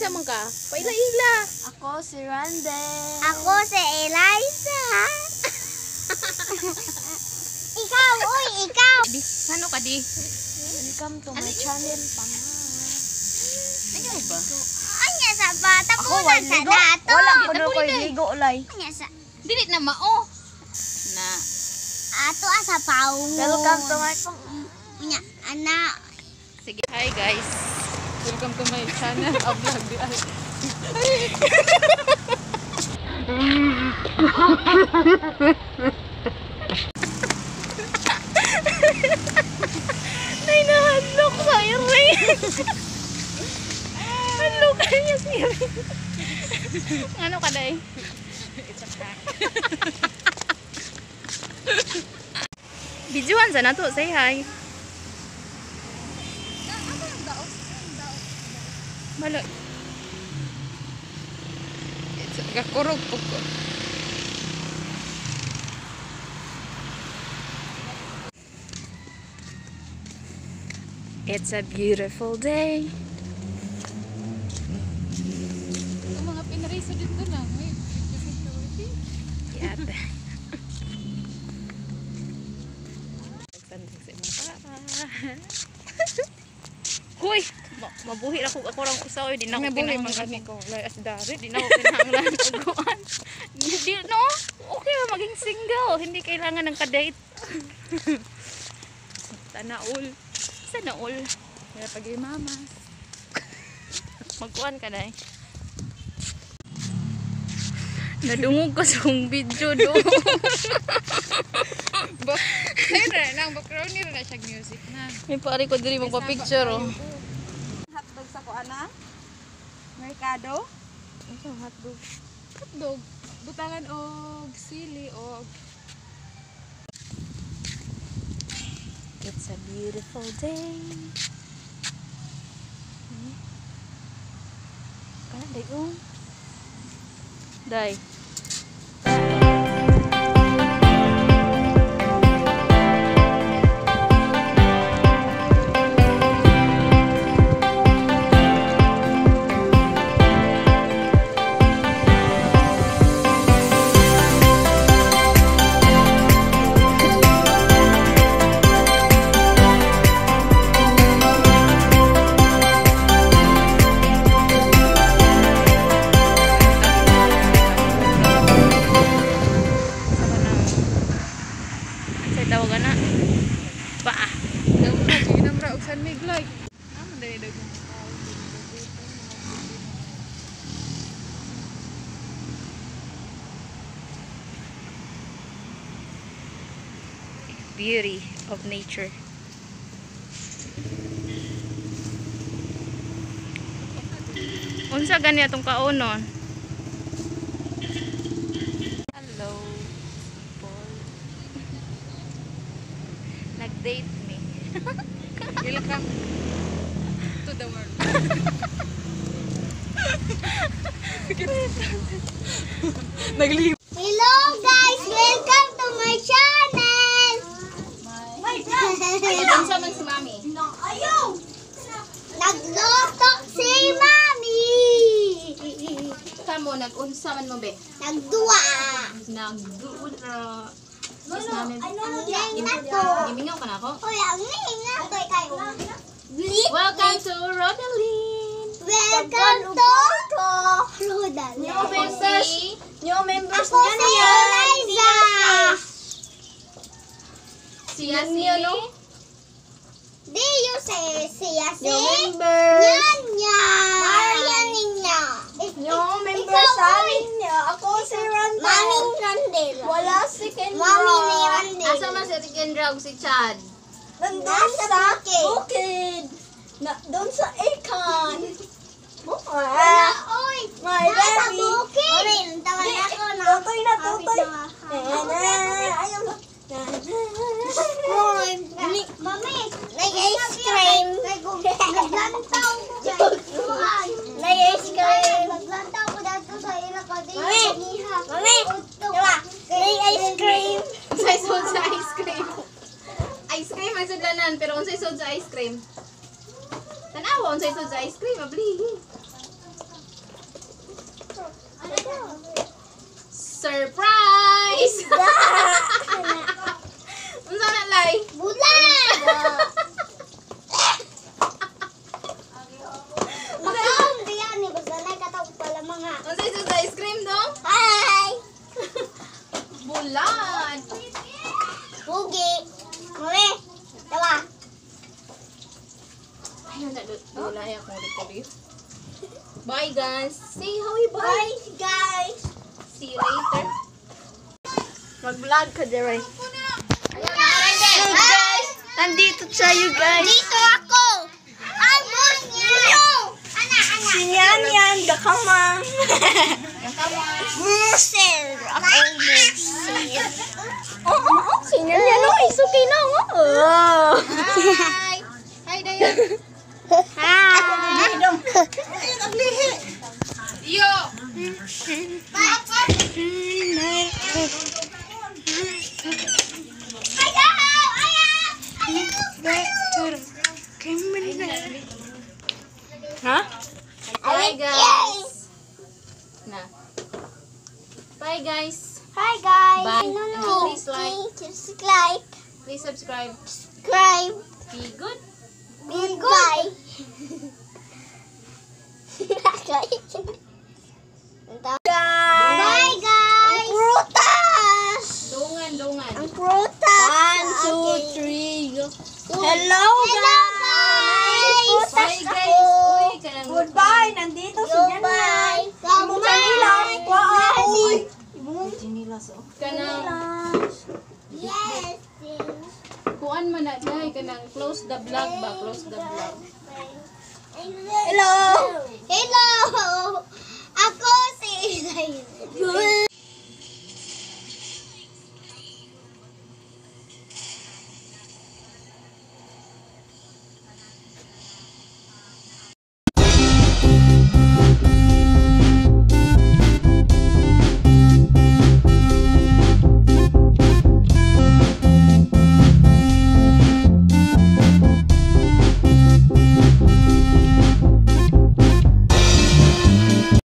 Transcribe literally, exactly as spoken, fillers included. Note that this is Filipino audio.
naman ka? Paila-ila. Ako si Rande. Ako si Eliza. Ikaw, uy, ikaw. Di, ano ka di? Welcome to my channel, pang. Ano ba? Anya sa bata Ako, ko na wala sa ligo. dato. Wala ko na Tabunin ko eh. ligo, ulay. Anya sa Dili na mao. Na. ato asa paungo. Welcome to my pang. Anya, ana. Sige, hi guys. Welcome to my channel. A vlog di ay. Nay na hadlok sa iri. Hadlok kanya sa iri. Ano ka day? It's a prank. Bijuan sana to, say hi. Malo. It's gakurog po ko. It's a beautiful day. Ang mga pinarisa dito lang, eh. Yata. Nagsandang sa mata. Hoy! Ma- mabuhi ako ako rang usaw, di na ako pinahanglan ko. Layas dari, di na ako pinahanglan uguan. Hindi no. Okay ba maging single? Hindi kailangan ng ka-date. Tanaol. Tanaol. Kaya pag mama. Magkuan ka na eh. Nadungog ko sa kong video do. Ayun na, nang background nila na siya music na. May pari ko diri magpa-picture oh. Hotdog sa ko, ana? Merkado? Ano hotdog? Hotdog, butangan o sili o It's a beautiful day. Hmm. Kana day oh. Day. Tawagan na. Pa. daw na, sige na mra, uksan may glay. Naman dali dagang. Beauty of nature. Unsa gani atong kaunon? Hello. People. Nag-date me. Welcome to the world. Naglib. Hello guys, welcome to my channel. Unsa man si mami? Ayaw. Nagluto si Mami. Kamo nag-unsa man mo be? Nagduwa. Nag-duura. Ang ning na to. Gimingaw ka na ako? Uy, ang ning na to kayo. Welcome to Rodeline. Welcome to Rodan. New members. New members Ako si Eliza. Siya si Di you say siya si. New members. Yan yan. Marian niya. New member sa amin niya. Ako si Rande. Maming Randel. Wala si Kendra. Mami ni Randel. Asa man si Kendra ug si Chad? Nandun Nasa sa bukid. bukid. Na, doon sa Akan. Wala, oy. My Nasa baby. bukid. Mami, tawa na ako na. Tutoy na, tutoy. Ayaw na. Hoy, Mami, nag-ice cream. Naglantaw ko sa Nag-ice cream. Naglantaw ko dito sa ila ka din. Mami, Mami, diba? May ice cream. Unsay sud sa ice cream? Ice cream ang sudlanan pero unsay sud sa ice cream? Tanawa unsay sud sa ice cream, abli. Surprise! Unsa na lay? Bulan! Makaon diya ni basta na katawag pala mga. Unsa isa sa ice cream dong? Hi! Bulan. Pugi! Mami! Tawa! Ayun na bulan ya kung dito. Bye guys. Say hi bye. Bye guys! See you later. Mag-vlog ka, Jeray. Ayun na Guys, nandito tayo, guys. Dito ako! Ang boss niyo! Ana, ana! Sinyan yan, gakamang. Musel! Ako musel! Sinyan yan, oh. It's okay na, oh. Hi. Hi Dayan. Hi! Yo. Ayaw! Ayaw! Ha? Bye guys. Na. Bye guys. Hi guys! Bye. No, And no. please like. Just like, Please subscribe. subscribe, Be good. be good. Bye guys! Ang prutas! Dungan, dungan. Ang prutas! One, two, Okay. three, go. Hello guys! Bye guys. Uy, kanang Goodbye, nandito si Yan. Goodbye! Wow. kanang Yes! kuan man na dai kanang close the vlog ba, close the vlog. Hello! Hello! Ako si Eli.